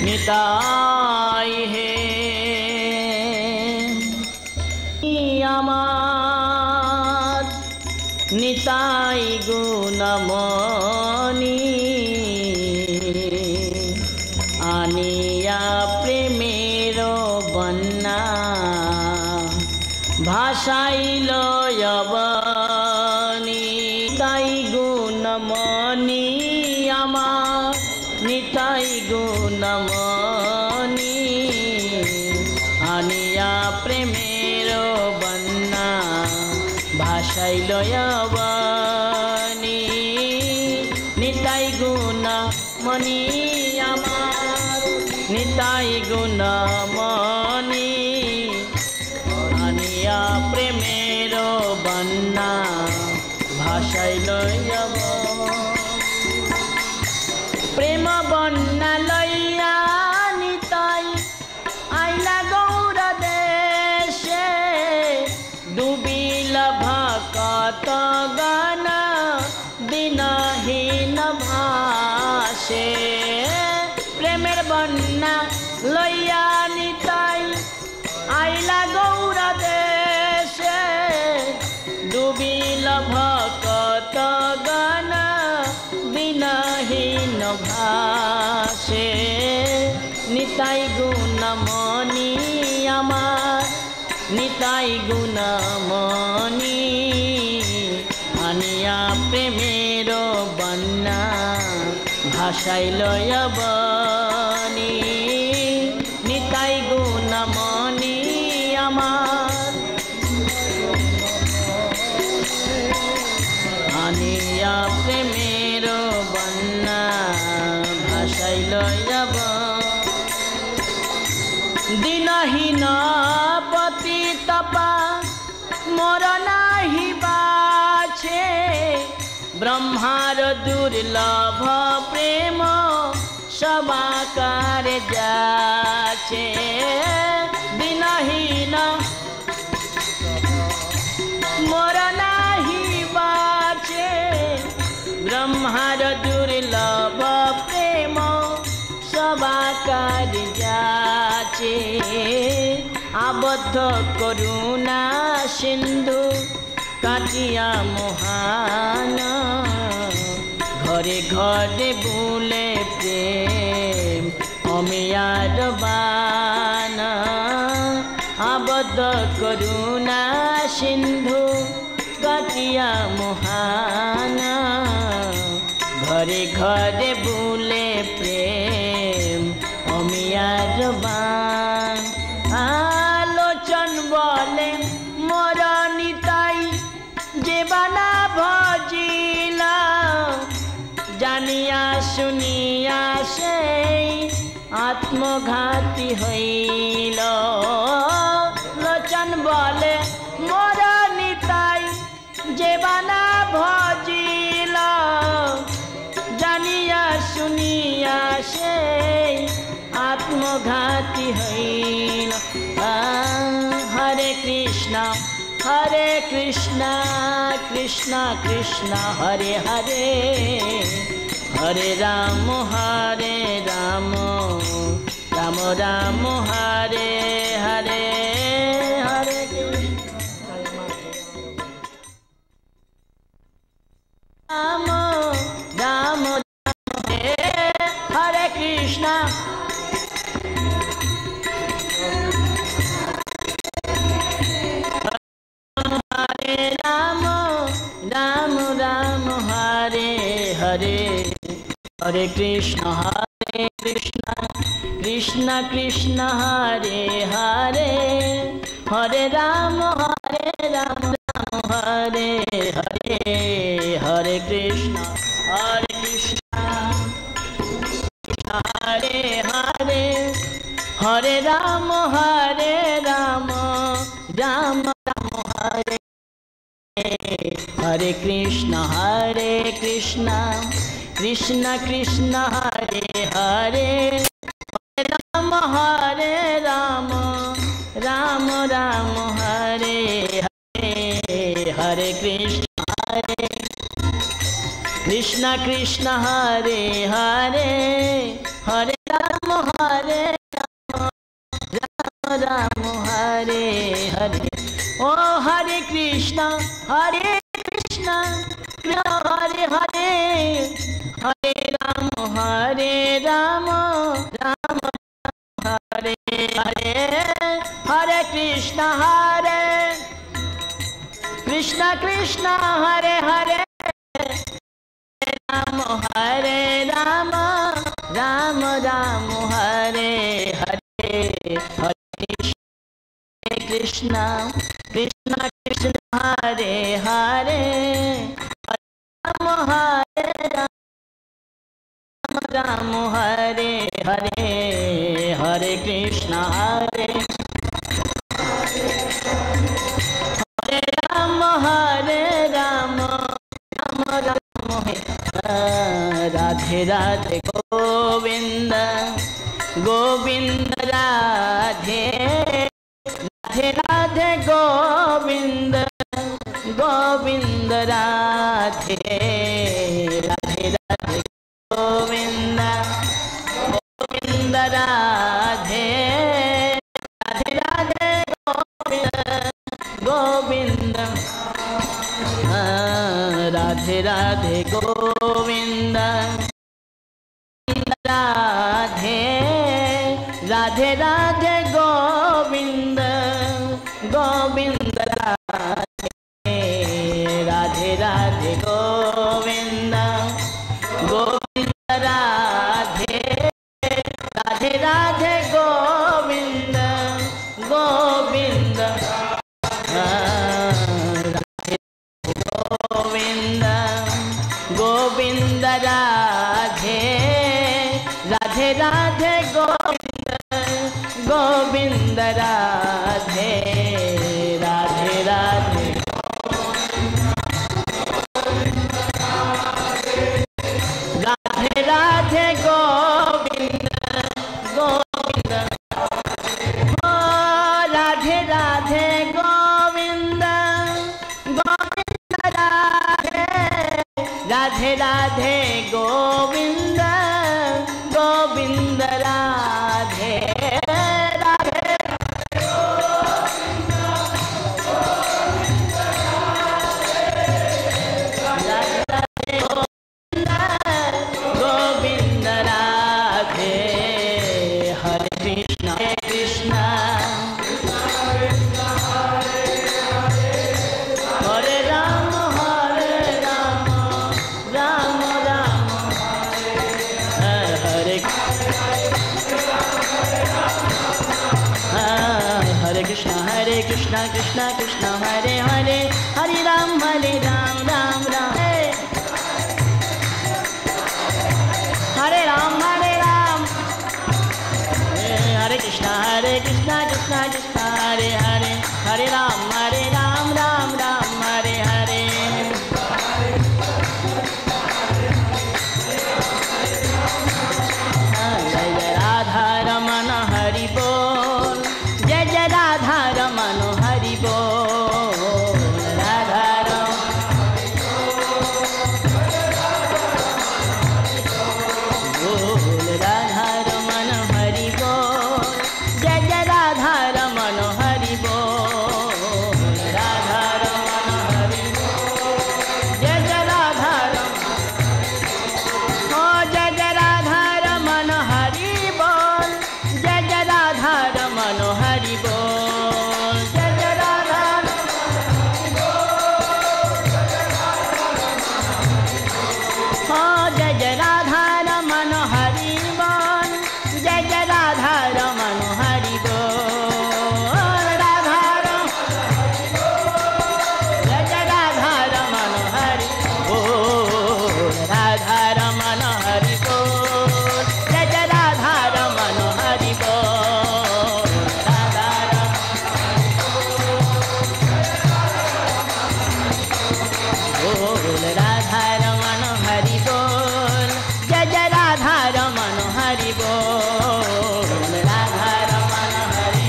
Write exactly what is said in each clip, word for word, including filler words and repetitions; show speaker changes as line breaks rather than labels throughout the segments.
নিতাই হে আমার নিতাই গুণমণি আনিয়া প্রেমের বন্যা ভাষাইল অবনি তাই গুণমণি আমার নিতাই গুণমণি আনিয়া প্রেমের বন্যা ভাষাইল অবনি নিতাই গুণমণি আমার নিতাই গুণমণি আনিয়া প্রেমের বন্যা ভাষাইল প্রেম বন্যা লইয়া নিতাই আইলা গৌর দেশে ডুবিল ভকত গণ দিনহীন ভাসে প্রেমের বন্যা লইয়া নিতাই আইলা গৌর দেশে ডুবিল ভকত গণ দিনহীন ভাসে নিতাই গুণমণি আমার নিতাই গুণমণি আনিয়া প্রেমের বন্যা ভাষাইল অবনি নিতাই গুণমণি আমার আনিয়া প্রেমের বন্যা ভাষাইল দিনহীন পতি তপা মোর নাহি বাছে ব্রহ্মার দুর্লভ প্রেম সবাকার যাচ্ছে দিনহীন মোর নাহি বাছে ব্রহ্মার দুর্লভ প্রেম সবাকার যাচ্ছে আবদ্ধ করুণা সিন্ধু কাটিয়া মহান ঘরে ঘরে বুলে প্রেম অমিয়ার বান আবদ্ধ করুণা সিন্ধু কাটিয়া মহান ঘরে ঘরে বুলে প্রেম অমিয়ার বান আলোচন বলে মোর নিতাই যে বানা ভজিল জানিয়া শুনিয়া সেই আত্মঘাতী হইল লোচন বলে মোর নিতাই যে বানা ভজিল জানিয়া শুনিয়া সেই আত্মঘাতী হইল হরে কৃষ্ণ হরে কৃষ্ণ কৃষ্ণ কৃষ্ণ হরে হরে হরে রাম হরে রাম রাম রাম হরে হরে হরে রাম রাম হরে কৃষ্ণ हरे राम राम राम हरे हरे हरे कृष्ण हरे कृष्ण कृष्ण कृष्ण हरे हरे हरे राम हरे राम राम हरे हरे हरे कृष्ण हरे कृष्ण हरे हरे हरे राम हरे राम राम राम हरे हरे कृष्ण हरे कृष्ण कृष्ण कृष्ण हरे हरे हरे राम हरे राम राम राम हरे हरे हरे कृष्ण हरे कृष्ण कृष्ण हरे हरे हरे राम हरे राम राम राम हरे हरे। ओ हरे कृष्णा हरे कृष्णा कृष्ण हरे हरे हरे राम हरे राम राम हरे हरे। हरे कृष्णा हरे कृष्णा कृष्णा हरे हरे राम हरे राम राम राम हरे हरे। हरे कृष्णा कृष्णा कृष्णा हरे हरे राम हरे राम राम हरे हरे। हरे कृष्णा हरे हरे राम हरे राम राम राम राधे राधे गोविंद गोविंद राधे राधे राधे गोविंद गोविंद राधे राधे राधे गोविंद गोविंद राधे राधे राधे गोविंद गोविंद राधे राधे गोविंद राधे राधे राधे गोविंद गोविंद राधे राधे राधे गोविंद गोविंद राधे राधे राधे गोविंद गोविंद राधे गोविंद गोविंद राधे राधे राधे गोविंद गोविंद राधे राधे राधे राधे राधे गोविंद गोविंद ओ राधे राधे गोविंद गोविंद राधे राधे राधे गोविंद गोविंद राधे राधे गोविंद राधे। हरे कृष्णा हरे कृष्णा हरे राम हरे राम राम राम हरे हरे कृष्णा हरे कृष्णा कृष्णा कृष्णा हरे हरे हरे राम हरे राम राम राम हरे राम हरे राम हरे कृष्णा हरे कृष्णा कृष्णा कृष्णा हरे हरे हरे राम हरे राम राम राम हरे हरे। जय जय राधा रमन हरि बोल जय जय राधा रमन हरि बोल राधा बोल राधा रमन हरि बोल जय जय राधा रमन हरि बोल राधा रमन हरि बोल जय जय राधा रमन ओ जय जय राधा रमन हरि बोल जय जय राधा रमन हरि बोल जय जय राधा ओ जय जय राधा रमन हरि बोल जय जय राधा रमन हरि बोल राधा रम जय जय राधा रमन हरि बोल राधा रमन हरि बोल जय जय राधा रमन हरि बोल राधा रम बोल राधा रमन हरि बोल जय जय राधा रमन हरि बोल राधा रमन हरि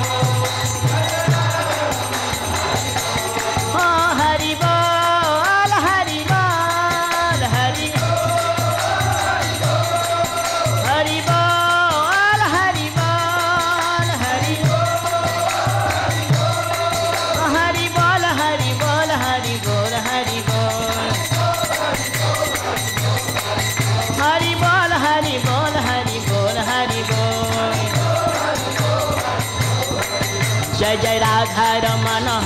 ओ हरि बोल हरि बोल हरि हरि बोल जय जय राधा रमन